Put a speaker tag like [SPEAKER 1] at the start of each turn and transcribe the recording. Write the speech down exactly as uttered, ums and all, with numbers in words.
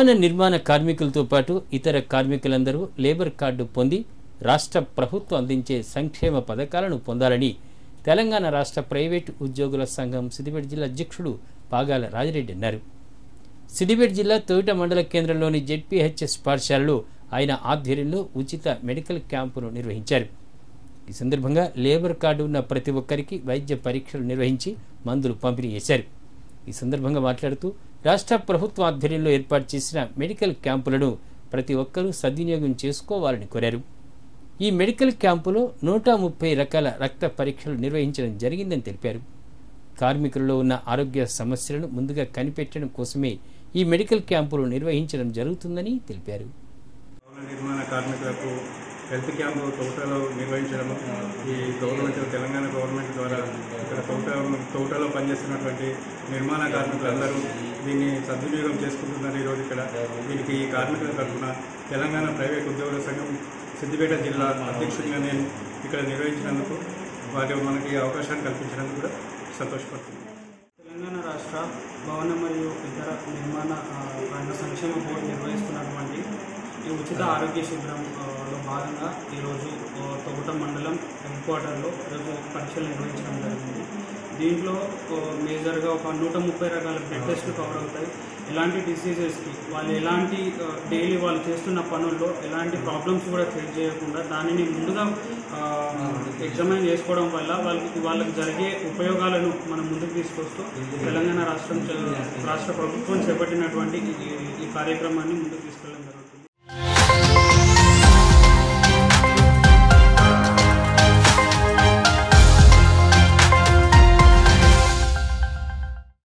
[SPEAKER 1] భవన నిర్మాణ కార్మికులతో పాటు ఇతర కార్మికులందరూ లేబర్ కార్డు పొంది రాష్ట్ర ప్రభుత్వం అందించే సంక్షేమ పథకాలను పొందాలని తెలంగాణ రాష్ట్ర ప్రైవేటు ఉద్యోగుల సంఘం సిద్దిపేట జిల్లా అధ్యక్షుడు పాగాల రాజిరెడ్డి అన్నారు. సిద్దిపేట జిల్లా తోట మండల కేంద్రంలోని జెడ్పీహెచ్ఎస్ పాఠశాలలో ఆయన ఆధ్వర్యంలో ఉచిత మెడికల్ క్యాంపును నిర్వహించారు. ఈ సందర్భంగా లేబర్ కార్డు ఉన్న ప్రతి ఒక్కరికి వైద్య పరీక్షలు నిర్వహించి మందులు పంపిణీ చేశారు. ఈ సందర్భంగా మాట్లాడుతూ రాష్ట్ర ప్రభుత్వ ఆధ్వర్యంలో ఏర్పాటు చేసిన మెడికల్ క్యాంపులను ప్రతి ఒక్కరూ సద్వినియోగం చేసుకోవాలని కోరారు. ఈ మెడికల్ క్యాంపులో నూట ముప్పై రకాల రక్త పరీక్షలు నిర్వహించడం జరిగిందని తెలిపారు. కార్మికులలో ఉన్న ఆరోగ్య సమస్యలను ముందుగా కనిపెట్టడం కోసమే ఈ మెడికల్ క్యాంపులు నిర్వహించడం జరుగుతుందని తెలిపారు.
[SPEAKER 2] నిర్మాణ కార్మికులకు హెల్త్ క్యాంపు తోటలో నిర్వహించడం ఈ గవర్నమెంట్ తెలంగాణ గవర్నమెంట్ ద్వారా ఇక్కడ తోట తోటలో పనిచేస్తున్నటువంటి నిర్మాణ కార్మికులందరూ దీన్ని సద్వినియోగం చేసుకుంటున్నారు. ఈరోజు ఇక్కడ దీనికి ఈ కార్మికుల తరఫున తెలంగాణ ప్రైవేట్ ఉద్యోగుల సంఘం సిద్దిపేట జిల్లా అధ్యక్షుడిగా నేను ఇక్కడ నిర్వహించినందుకు వారి మనకి అవకాశాన్ని కల్పించినందుకు కూడా సంతోషపడుతున్నాను.
[SPEAKER 3] తెలంగాణ రాష్ట్ర భవన మరియు ఇతర నిర్మాణ రంగ సంక్షేమ బోర్డు నిర్వహిస్తున్నటువంటి ఈ ఉచిత ఆరోగ్య శిబిరంలో భాగంగా ఈరోజు తోట మండలం హెడ్ క్వార్టర్లో ఈరోజు పరీక్షలు నిర్వహించడం జరిగింది. దీంట్లో మేజర్గా ఒక నూట ముప్పై రకాల బ్లడ్ టెస్టులు కవర్ అవుతాయి. ఎలాంటి డిసీజెస్కి వాళ్ళు ఎలాంటి డైలీ వాళ్ళు చేస్తున్న పనుల్లో ఎలాంటి ప్రాబ్లమ్స్ కూడా ఫేస్ చేయకుండా దానిని ముందుగా ఎగ్జామిన్ చేసుకోవడం వల్ల వాళ్ళకి వాళ్ళకి జరిగే ఉపయోగాలను మనం ముందుకు తీసుకొస్తూ తెలంగాణ రాష్ట్రం రాష్ట్ర ప్రభుత్వం చేపట్టినటువంటి ఈ కార్యక్రమాన్ని ముందుకు తీసుకెళ్ళాలి.